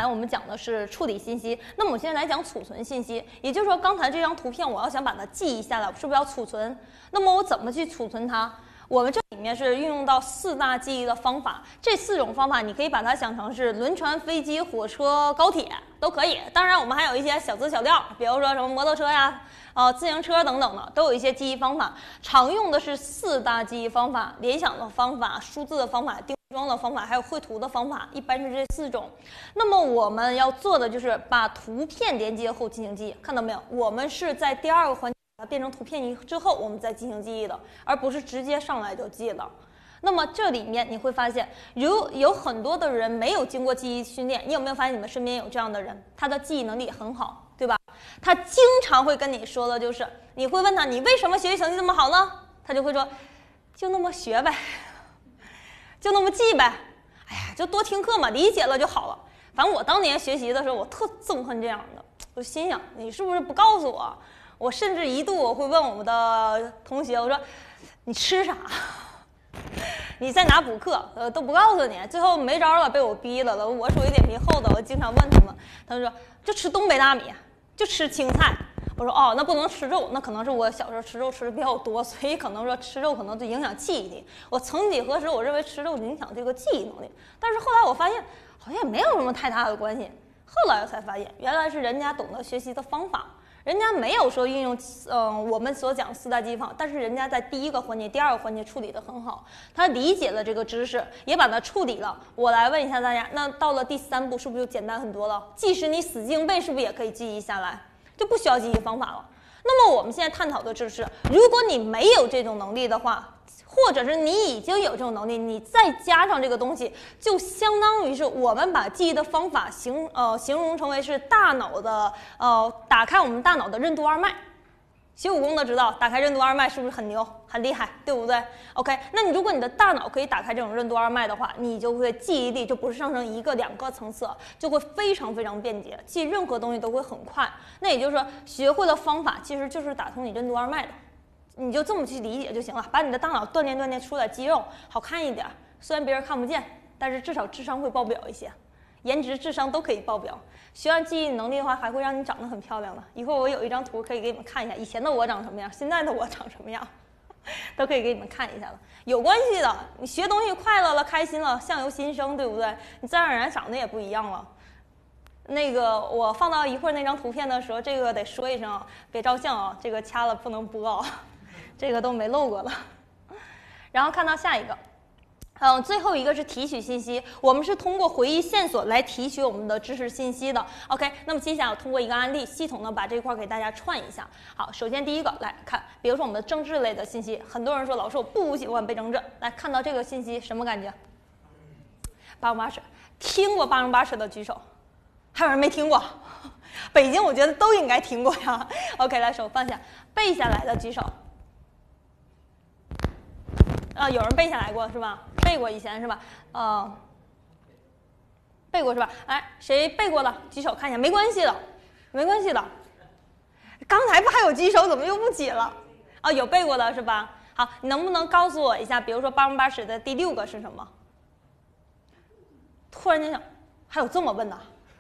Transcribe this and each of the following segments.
才我们讲的是处理信息，那么我现在来讲储存信息。也就是说，刚才这张图片我要想把它记忆下来，我是不是要储存？那么我怎么去储存它？我们这里面是运用到4大记忆的方法，这4种方法你可以把它想成是轮船、飞机、火车、高铁都可以。当然，我们还有一些小资小料，比如说什么摩托车呀、自行车等等的，都有一些记忆方法。常用的是4大记忆方法：联想的方法、数字的方法、定装的方法，还有绘图的方法，一般是这4种。那么我们要做的就是把图片连接后进行记忆，看到没有？我们是在第2个环节把它变成图片之后，我们再进行记忆的，而不是直接上来就记的。那么这里面你会发现，有很多的人没有经过记忆训练，你有没有发现你们身边有这样的人？他的记忆能力很好，对吧？他经常会跟你说的就是，你会问他你为什么学习成绩这么好呢？他就会说，就那么学呗，就那么记呗，哎呀，就多听课嘛，理解了就好了。反正我当年学习的时候，我特憎恨这样的，我心想你是不是不告诉我？我甚至一度我会问我们的同学，我说你吃啥？你在哪补课？都不告诉你。最后没招了，被我逼了。我属于脸皮厚的，我经常问他们，他们说就吃东北大米，就吃青菜。我说哦，那不能吃肉，那可能是我小时候吃肉吃的比较多，所以可能说吃肉可能就影响记忆力。我曾几何时我认为吃肉影响这个记忆能力，但是后来我发现好像也没有什么太大的关系。后来我才发现，原来是人家懂得学习的方法。人家没有说运用我们所讲4大记忆法，但是人家在第1个环节、第2个环节处理得很好，他理解了这个知识，也把它处理了。我来问一下大家，那到了第3步是不是就简单很多了？即使你死记硬背，是不是也可以记忆下来，就不需要记忆方法了？那么我们现在探讨的就是，如果你没有这种能力的话，或者是你已经有这种能力，你再加上这个东西，就相当于是我们把记忆的方法形容成为是大脑的打开我们大脑的任督二脉。学武功的知道，打开任督二脉是不是很牛很厉害，对不对 ？OK， 那如果你的大脑可以打开这种任督二脉的话，你就会记忆力就不是上升1个2个层次，就会非常非常便捷，记任何东西都会很快。那也就是说，学会的方法其实就是打通你任督二脉的。你就这么去理解就行了，把你的大脑锻炼出点肌肉，好看一点。虽然别人看不见，但是至少智商会爆表一些，颜值、智商都可以爆表。学完记忆能力的话，还会让你长得很漂亮的。一会儿我有一张图可以给你们看一下，以前的我长什么样，现在的我长什么样，都可以给你们看一下的。有关系的，你学东西快乐了、开心了，相由心生，对不对？你自然而然长得也不一样了。那个我放到一会儿那张图片的时候，这个得说一声啊，别照相啊，这个掐了不能播啊。这个都没漏过了，然后看到下一个，最后一个是提取信息，我们是通过回忆线索来提取我们的知识信息的。OK， 那么接下来我通过一个案例，系统呢把这块给大家串一下。好，首先第一个来看，比如说我们的政治类的信息，很多人说老师我不喜欢背政治，来看到这个信息什么感觉？八荣八耻，听过八荣八耻的举手，还有人没听过？北京我觉得都应该听过呀。OK， 来手放下，背下来的举手。有人背下来过是吧？背过以前是吧？背过是吧？哎，谁背过的举手看一下，没关系的，没关系的。刚才不还有举手，怎么又不举了？有背过的是吧？好，你能不能告诉我一下，比如说八荣八耻的第6个是什么？突然间想，还有这么问的？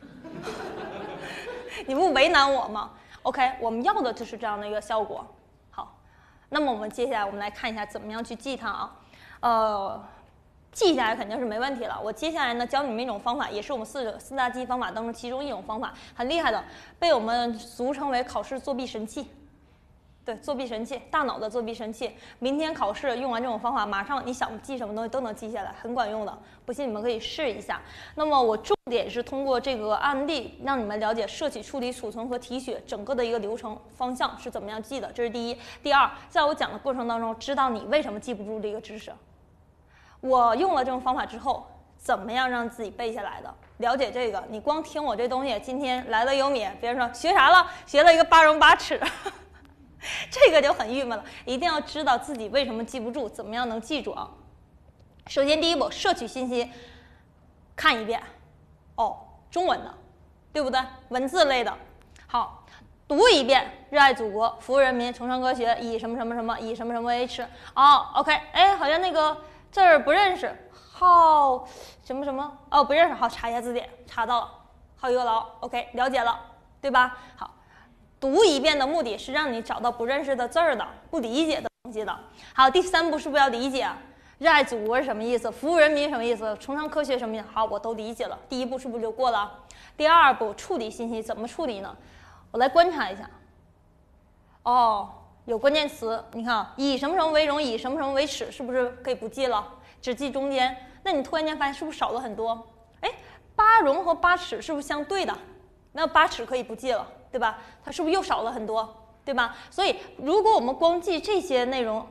你不为难我吗 ？OK， 我们要的就是这样的一个效果。那么我们接下来我们来看一下怎么样去记它啊，记下来肯定是没问题了。我接下来呢教你们一种方法，也是我们四大记忆方法当中其中一种方法，很厉害的，被我们俗称为考试作弊神器。对，作弊神器，大脑的作弊神器。明天考试用完这种方法，马上你想记什么东西都能记下来，很管用的。不信你们可以试一下。那么我重点是通过这个案例，让你们了解摄取、处理、储存和提取整个的一个流程方向是怎么样记的，这是第一。第二，在我讲的过程当中，知道你为什么记不住这个知识。我用了这种方法之后，怎么样让自己背下来的？了解这个，你光听我这东西，今天来了有米，别人说学啥了？学了一个八荣八耻。这个就很郁闷了，一定要知道自己为什么记不住，怎么样能记住啊？首先第一步，摄取信息，看一遍，中文的，对不对？文字类的，好，读一遍，热爱祖国，服务人民，崇尚科学，以什么什么什么，以什么什么为耻。OK， 哎，好像那个字儿不认识，好什么什么，不认识，好查一下字典，查到了。 好一个牢 ，OK， 了解了，对吧？好，读一遍的目的是让你找到不认识的字儿的、不理解的东西的。好，第3步是不是要理解？热爱祖国是什么意思？服务人民什么意思？崇尚科学什么意思？好，我都理解了。第1步是不是就过了？第2步处理信息怎么处理呢？我来观察一下。哦，有关键词，你看啊，以什么什么为荣，以什么什么为耻，是不是可以不记了？只记中间。那你突然间发现是不是少了很多？哎，八荣和八耻是不是相对的？那八耻可以不记了，对吧？它是不是又少了很多？对吧？所以如果我们光记这些内容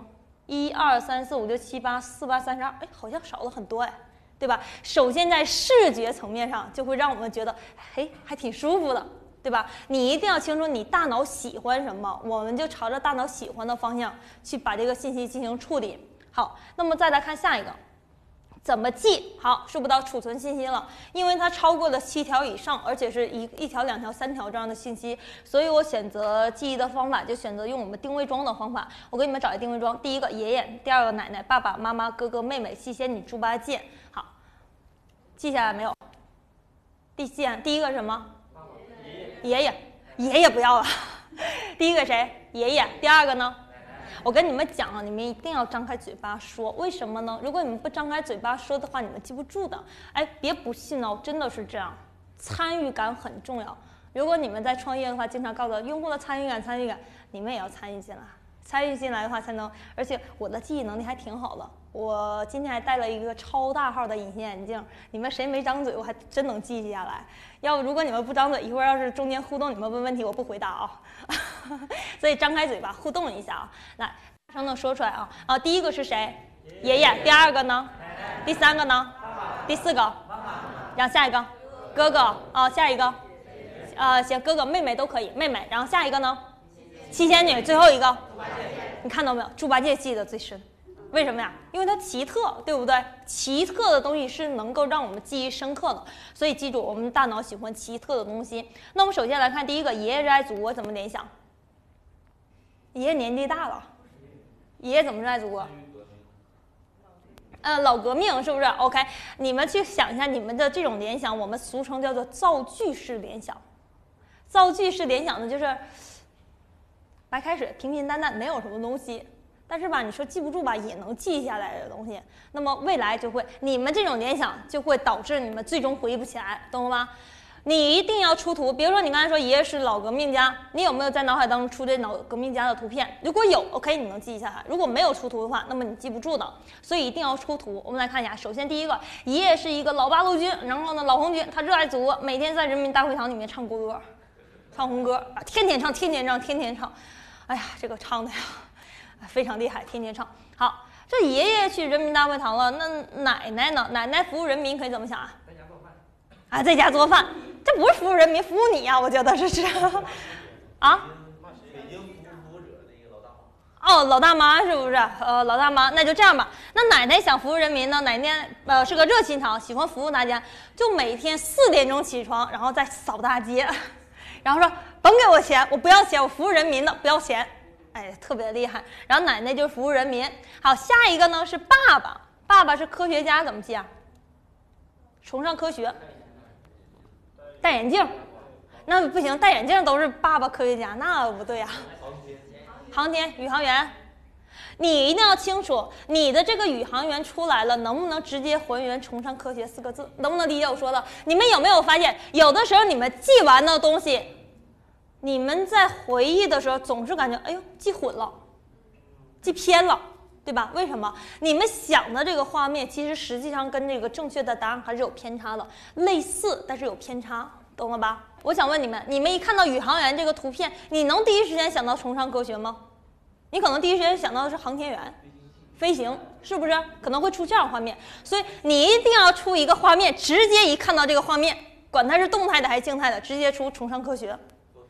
，1、2、3、4、5、6、7、8、4、8、32，哎，好像少了很多哎，对吧？首先在视觉层面上就会让我们觉得，哎，还挺舒服的，对吧？你一定要清楚你大脑喜欢什么，我们就朝着大脑喜欢的方向去把这个信息进行处理。好，那么再来看下一个。怎么记？好，说不到储存信息了，因为它超过了7条以上，而且是一条、2条、3条这样的信息，所以我选择记忆的方法就选择用我们定位桩的方法。我给你们找一定位桩，第1个爷爷，第2个奶奶、爸爸妈妈、哥哥妹妹、七仙女、猪八戒。好，记下来没有？第1个什么？爷爷不要了。第1个谁？爷爷。第2个呢？我跟你们讲啊，你们一定要张开嘴巴说，为什么呢？如果你们不张开嘴巴说的话，你们记不住的。哎，别不信哦，真的是这样，参与感很重要。如果你们在创业的话，经常告诉用户的参与感，你们也要参与进来。参与进来的话才能，而且我的记忆能力还挺好的。我今天还戴了一个超大号的隐形眼镜，你们谁没张嘴，我还真能记下来。要不如果你们不张嘴，一会儿要是中间互动，你们问问题我不回答啊。所以张开嘴巴互动一下啊，来大声的说出来啊。第1个是谁？爷爷。第2个呢？第3个呢？第4个？然后下一个？哥哥。下一个？行，哥哥妹妹都可以，妹妹。然后下一个呢？七仙女。最后一个？你看到没有？猪八戒记得最深。为什么呀？因为它奇特，对不对？奇特的东西是能够让我们记忆深刻的，所以记住，我们大脑喜欢奇特的东西。那我们首先来看第1个，爷爷热爱祖国，怎么联想？爷爷年纪大了，爷爷怎么热爱祖国？老革命是不是 ？OK， 你们去想一下你们的这种联想，我们俗称叫做造句式联想。造句式联想呢，就是白开水平平淡淡，没有什么东西。但是吧，你说记不住吧，也能记下来的东西。那么未来就会，你们这种联想就会导致你们最终回忆不起来，懂了吗？你一定要出图，比如说你刚才说爷爷是老革命家，你有没有在脑海当中出这老革命家的图片？如果有 ，OK， 你能记下来；如果没有出图的话，那么你记不住的。所以一定要出图。我们来看一下，首先第1个，爷爷是一个老八路军，然后呢老红军，他热爱祖国，每天在人民大会堂里面唱国歌，唱红歌啊，天天唱。哎呀，这个唱的呀。非常厉害，天天唱。好，这爷爷去人民大会堂了，那奶奶呢？奶奶服务人民可以怎么想啊？在家做饭。啊，在家做饭，这不是服务人民，服务你呀、我觉得是这样。啊？ 北京服务者的一个老大妈。 哦，老大妈是不是？老大妈，那就这样吧。那奶奶想服务人民呢？奶奶是个热心肠，喜欢服务大家，就每天4点钟起床，然后再扫大街，然后说甭给我钱，我不要钱，我服务人民的，不要钱。哎，特别厉害。然后奶奶就是服务人民。好，下一个呢是爸爸，爸爸是科学家，怎么记啊？崇尚科学。戴眼镜，那不行，戴眼镜都是爸爸科学家，那不对呀。航天宇航员，你一定要清楚，你的这个宇航员出来了，能不能直接还原崇尚科学4个字？能不能理解我说的？你们有没有发现，有的时候你们记完的东西，你们在回忆的时候总是感觉，哎呦，记混了，记偏了，对吧？为什么？你们想的这个画面，其实实际上跟这个正确的答案还是有偏差的，类似但是有偏差，懂了吧？我想问你们，你们一看到宇航员这个图片，你能第一时间想到崇尚科学吗？你可能第一时间想到的是航天员、飞行，是不是？可能会出这样画面，所以你一定要出一个画面，直接一看到这个画面，管它是动态的还是静态的，直接出崇尚科学。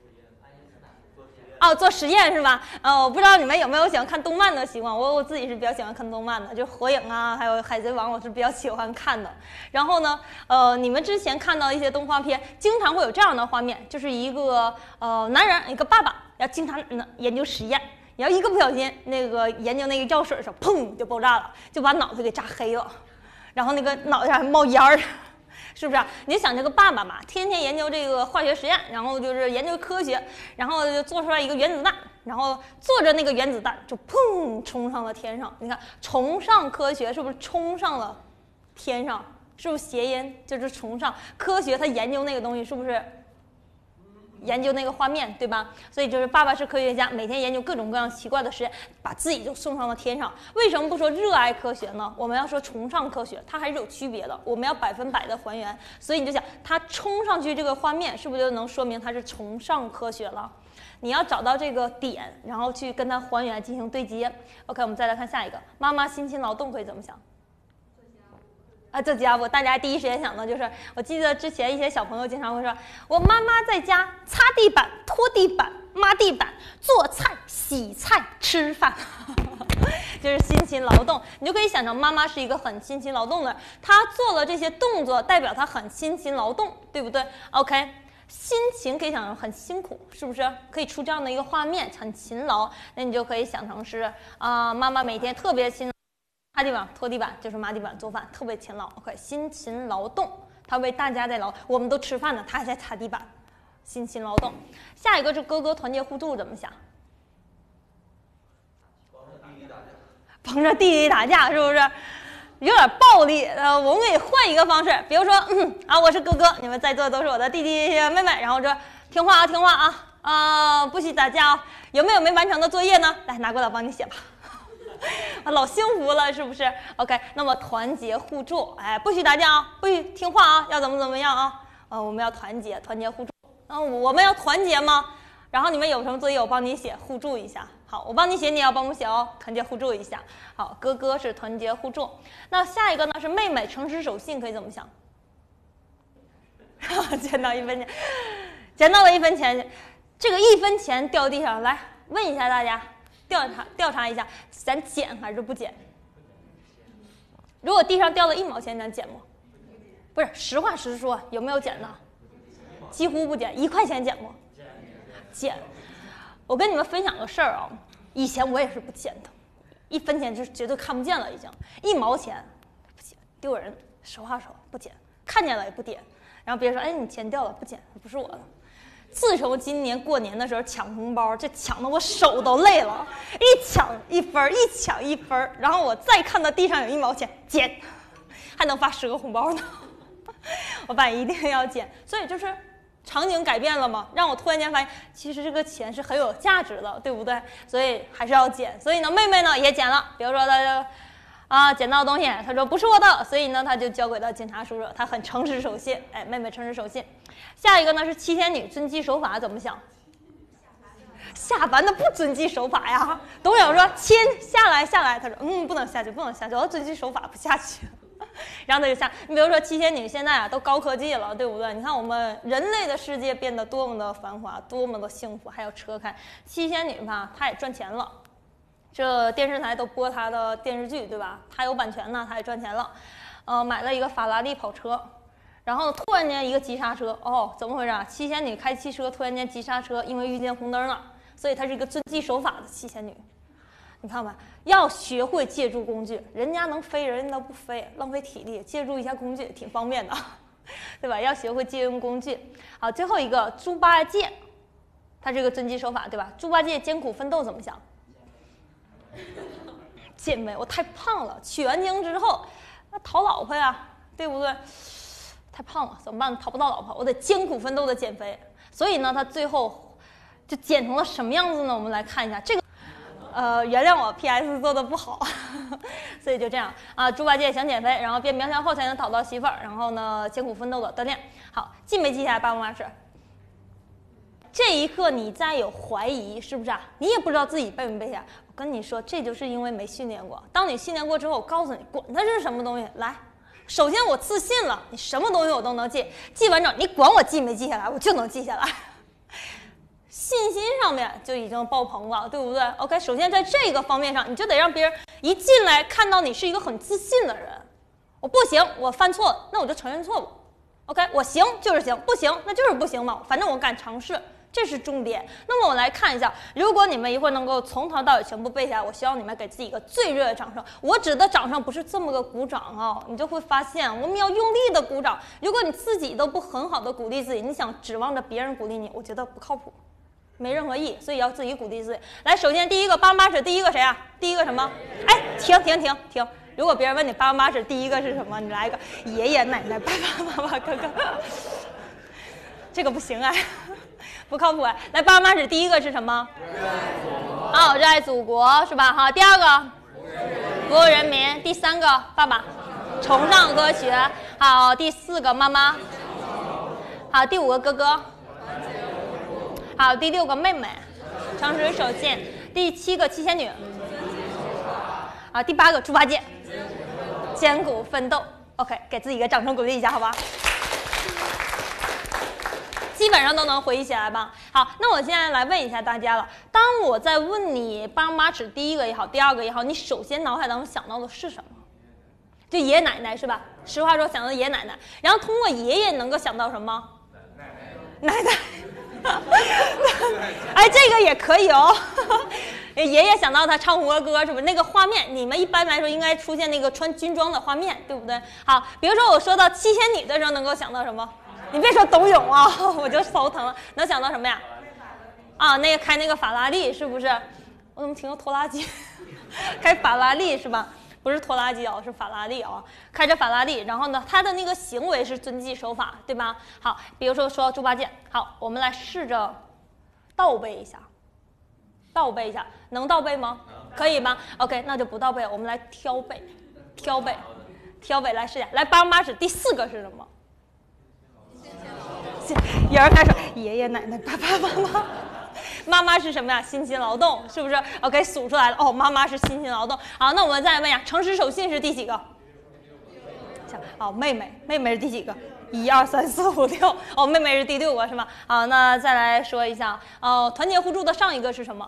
哦，做实验是吧？我不知道你们有没有喜欢看动漫的习惯，我自己是比较喜欢看动漫的，就是火影啊，还有海贼王，我是比较喜欢看的。然后呢，你们之前看到一些动画片，经常会有这样的画面，就是一个男人，一个爸爸，要经常研究实验，然后一个不小心那个研究那个药水的时候，砰就爆炸了，就把脑袋给炸黑了，然后那个脑袋上还冒烟儿。 是不是？你就想这个爸爸嘛，天天研究这个化学实验，然后就是研究科学，然后就做出来一个原子弹，然后坐着那个原子弹就砰冲上了天上。你看，崇尚科学是不是冲上了天上？是不是谐音？就是崇尚科学，他研究那个东西是不是？研究那个画面，对吧？所以就是爸爸是科学家，每天研究各种各样奇怪的实验，把自己就送上了天上。为什么不说热爱科学呢？我们要说崇尚科学，它还是有区别的。我们要100%的还原。所以你就想，他冲上去这个画面，是不是就能说明他是崇尚科学了？你要找到这个点，然后去跟它还原进行对接。OK， 我们再来看下一个，妈妈辛勤劳动可以怎么想？做家务，大家第一时间想的就是，我记得之前一些小朋友经常会说，我妈妈在家擦地板、拖地板、抹地板、做菜、洗菜、吃饭，就是辛勤劳动。你就可以想成妈妈是一个很辛勤劳动的，她做了这些动作，代表她很辛勤劳动，对不对 ？OK， 辛勤可以想成很辛苦，是不是？可以出这样的一个画面，很勤劳，那你就可以想成是妈妈每天特别勤劳。擦地板、拖地板就是抹地板、做饭，特别勤劳。OK， 辛勤劳动，他为大家在劳，我们都吃饭呢，他还在擦地板，辛勤劳动。下一个是哥哥团结互助，怎么想？帮着弟弟打架，是不是？有点暴力。我们可以换一个方式，比如说，我是哥哥，你们在座都是我的弟弟妹妹，然后说听话啊，听话啊，不许打架啊。有没有没完成的作业呢？来，拿过来帮你写吧。老幸福了，是不是 ？OK， 那么团结互助，不许打架啊，不许听话啊，要怎么样啊？我们要团结互助。我们要团结吗？然后你们有什么作业，我帮你写，互助一下。好，我帮你写，你也要帮我写哦，团结互助一下。好，哥哥是团结互助。那下一个呢是妹妹诚实守信，可以怎么想？捡到1分钱，捡到了1分钱，这个1分钱掉地上，来问一下大家。调查一下，咱捡还是不捡？如果地上掉了1毛钱，咱捡吗？不是，实话实说，有没有捡的？几乎不捡。1块钱捡吗？捡。我跟你们分享个事儿啊，以前我也是不捡的，1分钱就绝对看不见了，已经1毛钱不捡，丢人。实话说不捡，看见了也不点。然后别人说，你钱掉了不捡，不是我的。自从今年过年的时候抢红包，这抢得我手都累了，一抢1分，一抢1分，然后我再看到地上有1毛钱，捡，还能发10个红包呢。我爸一定要捡，所以就是场景改变了嘛，让我突然间发现，其实这个钱是很有价值的，对不对？所以还是要捡。所以呢，妹妹呢也捡了，比如说她就捡到东西，她说不是我的，所以呢她就交给了警察叔叔，她很诚实守信。妹妹诚实守信。下一个呢是七仙女遵纪守法，怎么想？下凡的不遵纪守法呀！董永说亲下来，他说不能下去，我要遵纪守法，不下去。然后他就下。你比如说七仙女现在都高科技了，对不对？你看我们人类的世界变得多么的繁华，多么的幸福，还有车开。七仙女吧，她也赚钱了，这电视台都播她的电视剧，对吧？她有版权呢，她也赚钱了。买了一个法拉利跑车。然后突然间一个急刹车，怎么回事？七仙女开汽车，突然间急刹车，因为遇见红灯了，所以她是一个遵纪守法的七仙女。你看吧，要学会借助工具，人家能飞，人家都不飞，浪费体力，借助一下工具挺方便的，对吧？要学会借用工具。好，最后一个猪八戒，他这个遵纪守法，对吧？猪八戒艰苦奋斗怎么想？减肥，我太胖了，取完经之后，那讨老婆呀，对不对？太胖了，怎么办？讨不到老婆，我得艰苦奋斗的减肥。所以呢，他最后就减成了什么样子呢？我们来看一下这个。原谅我 PS 做的不好，所以就这样啊。猪八戒想减肥，然后变苗条后才能讨到媳妇儿，然后呢艰苦奋斗的锻炼。好，记没记下来？爸爸妈妈是。这一刻你再有怀疑，是不是啊？你也不知道自己背没背下。我跟你说，这就是因为没训练过。当你训练过之后，我告诉你，管它是什么东西，来。首先我自信了，你什么东西我都能记，记完之后你管我记没记下来，我就能记下来。信心上面就已经爆棚了，对不对 ？OK， 首先在这个方面上，你就得让别人一进来看到你是一个很自信的人。我不行，我犯错，那我就承认错误。OK， 我行就是行，不行那就是不行嘛，反正我敢尝试， 这是重点。那么我们来看一下，如果你们一会儿能够从头到尾全部背下来，我希望你们给自己一个最热烈的掌声。我指的掌声不是这么个鼓掌啊，你就会发现我们要用力的鼓掌。如果你自己都不很好的鼓励自己，你想指望着别人鼓励你，我觉得不靠谱，没任何意义。所以要自己鼓励自己。来，首先第一个八八指，第一个谁啊？第一个什么？哎，停！如果别人问你八八指第一个是什么，你来一个爷爷奶奶、爸爸妈妈、哥哥，这个不行哎，不靠谱哎。来，八八指第一个是什么？热爱祖国是吧？好，第二个服务人民，第三个爸爸崇尚科学，好，第四个妈妈，好，第五个哥哥，好，第六个妹妹，诚实守信，第七个七仙女，好，第八个猪八戒。艰苦奋斗 ，OK， 给自己一个掌声鼓励一下，好吧？基本上都能回忆起来吧？好，那我现在来问一下大家了。当我在问你爸妈指第一个也好，第二个也好，你首先脑海当中想到的是什么？就爷爷奶奶是吧？实话说，想到爷爷奶奶，然后通过爷爷能够想到什么？奶奶。哎，这个也可以哦。爷爷想到他唱国歌是不是？那个画面，你们一般来说应该出现那个穿军装的画面，对不对？好，比如说我说到七仙女的时候，能够想到什么？你别说董永啊，我就头疼了。能想到什么呀？啊，那个开那个法拉利是不是？我怎么听到拖拉机？开法拉利是吧？不是拖拉机啊，是法拉利啊，开着法拉利，然后呢，他的那个行为是遵纪守法，对吧？好，比如说猪八戒，好，我们来试着倒背一下，能倒背吗？可以吗 ？OK， 那就不倒背，我们来挑背，来试一下，来八妈指第四个是什么？有人开始说爷爷奶奶、爸爸妈妈。妈妈是什么呀？辛勤劳动，是不是 ？OK， 数出来了。哦，妈妈是辛勤劳动。好，那我们再来问一下，诚实守信是第几个？好，妹妹是第几个？1、2、3、4、5、6。哦，妹妹是第6个是吗？好，那再来说一下，团结互助的上一个是什么？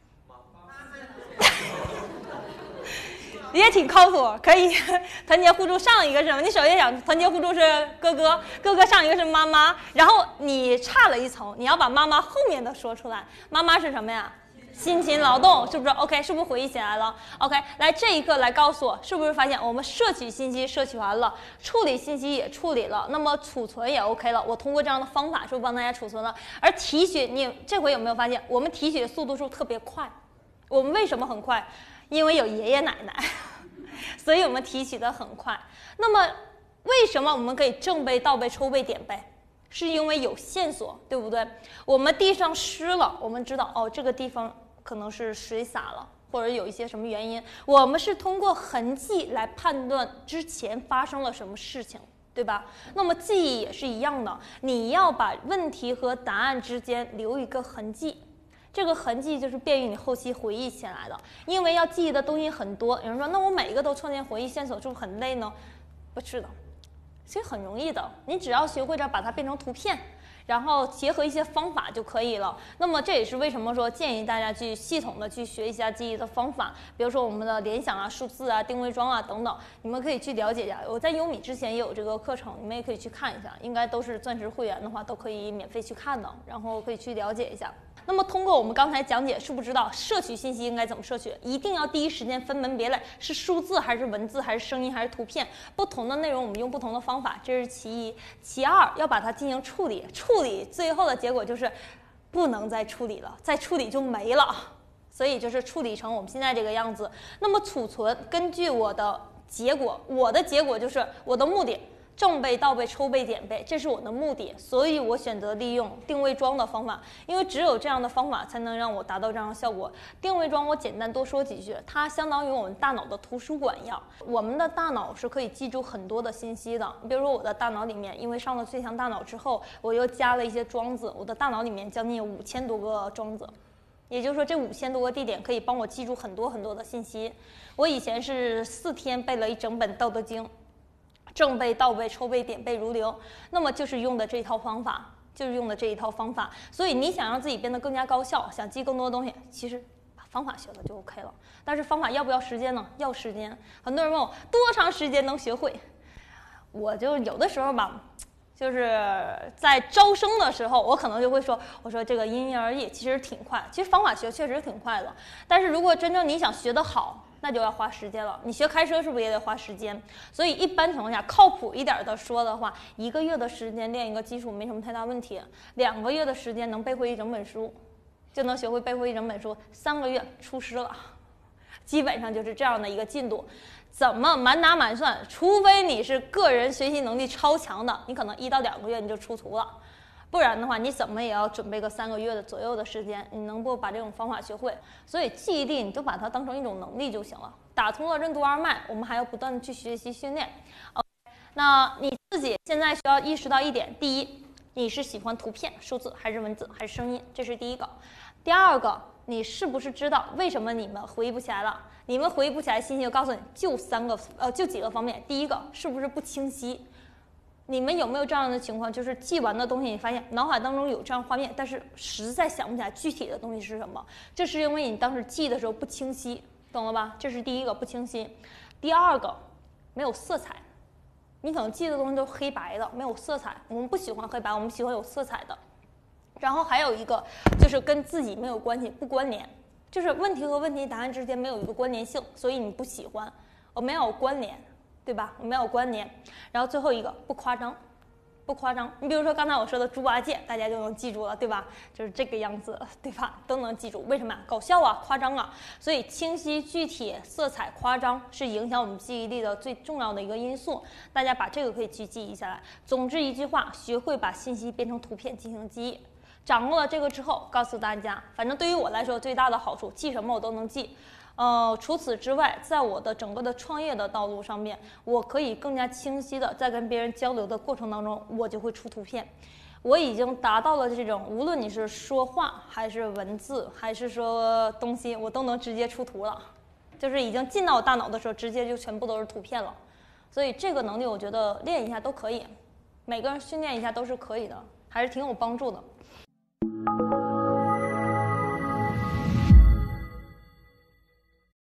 也挺靠谱，可以。团结互助上一个是什么？你首先想团结互助是哥哥上一个是妈妈，然后你差了一层，你要把妈妈后面的说出来。妈妈是什么呀？辛勤劳动，是不是 ？OK， 是不是回忆起来了 ？OK， 来这一刻来告诉我，是不是发现我们摄取信息摄取完了，处理信息也处理了，那么储存也 OK 了。我通过这样的方法是不是帮大家储存了？而提取，你这回有没有发现，我们提取的速度是不是特别快？我们为什么很快？因为有爷爷奶奶，所以我们提取的很快。那么为什么我们可以正背、倒背、抽背、点背？是因为有线索，对不对？我们地上湿了，我们知道哦，这个地方可能是水洒了，或者有一些什么原因。我们是通过痕迹来判断之前发生了什么事情，对吧？那么记忆也是一样的，你要把问题和答案之间留一个痕迹。这个痕迹就是便于你后期回忆起来的，因为要记忆的东西很多。有人说，那我每一个都创建回忆线索，是不是很累呢？不是的，其实很容易的，你只要学会着把它变成图片，然后结合一些方法就可以了。那么这也是为什么说建议大家去系统的去学一下记忆的方法，比如说我们的联想啊、数字啊、定位桩啊等等，你们可以去了解一下。我在优米之前也有这个课程，你们也可以去看一下，应该都是钻石会员的话都可以免费去看的，然后可以去了解一下。那么通过我们刚才讲解，是不是知道摄取信息应该怎么摄取？一定要第一时间分门别类，是数字还是文字还是声音还是图片？不同的内容我们用不同的方法，这是其一。其二，要把它进行处理，最后的结果就是不能再处理了，再处理就没了。所以就是处理成我们现在这个样子。那么储存，根据我的结果就是我的目的。正背、倒背、抽背、点背，这是我的目的，所以我选择利用定位桩的方法，因为只有这样的方法才能让我达到这样的效果。定位桩我简单多说几句，它相当于我们大脑的图书馆一样，我们的大脑是可以记住很多的信息的。比如说我的大脑里面，因为上了最强大脑之后，我又加了一些桩子，我的大脑里面将近有5000多个桩子。也就是说，这5000多个地点可以帮我记住很多很多的信息。我以前是4天背了一整本《道德经》。正背、倒背、抽背、点背如流，那么就是用的这一套方法，所以你想让自己变得更加高效，想记更多的东西，其实把方法学了就 OK 了。但是方法要不要时间呢？要时间。很多人问我多长时间能学会，我就有的时候吧， 就是在招生的时候，我可能就会说，我说这个因人而异，其实挺快，其实方法学确实挺快的，但是如果真正你想学得好，那就要花时间了。你学开车是不是也得花时间？所以一般情况下，靠谱一点的说的话，1个月的时间练一个基础没什么太大问题，2个月的时间能背会一整本书，就能学会背会一整本书，3个月出师了，基本上就是这样的一个进度。怎么满打满算，除非你是个人学习能力超强的，你可能1到2个月你就出图了，不然的话你怎么也要准备个3个月的左右的时间，你能不把这种方法学会。所以记忆力你就把它当成一种能力就行了，打通了任督二脉，我们还要不断的去学习训练。那你自己现在需要意识到一点，第一，你是喜欢图片、数字还是文字还是声音，这是第一个。第二个，你是不是知道为什么你们回忆不起来了？你们回忆不起来信息，我告诉你，就几个方面。第一个，是不是不清晰？你们有没有这样的情况，就是记完的东西，你发现脑海当中有这样画面，但是实在想不起来具体的东西是什么？这是因为你当时记的时候不清晰，懂了吧？这是第一个，不清晰。第二个，没有色彩。你可能记的东西都是黑白的，没有色彩。我们不喜欢黑白，我们喜欢有色彩的。然后还有一个就是跟自己没有关系，不关联，就是问题和问题答案之间没有一个关联性，所以你不喜欢，没有关联，对吧？没有关联。然后最后一个不夸张，不夸张。你比如说刚才我说的猪八戒，大家就能记住了，对吧？就是这个样子，对吧？都能记住。为什么？搞笑啊，夸张啊。所以清晰、具体、色彩、夸张是影响我们记忆力的最重要的一个因素。大家把这个可以去记忆下来。总之一句话，学会把信息变成图片进行记忆。掌握了这个之后，告诉大家，反正对于我来说最大的好处，记什么我都能记。除此之外，在我的整个的创业的道路上面，我可以更加清晰的在跟别人交流的过程当中，我就会出图片。我已经达到了这种，无论你是说话还是文字，还是说东西，我都能直接出图了，就是已经进到我大脑的时候，直接就全部都是图片了。所以这个能力，我觉得练一下都可以，每个人训练一下都是可以的，还是挺有帮助的。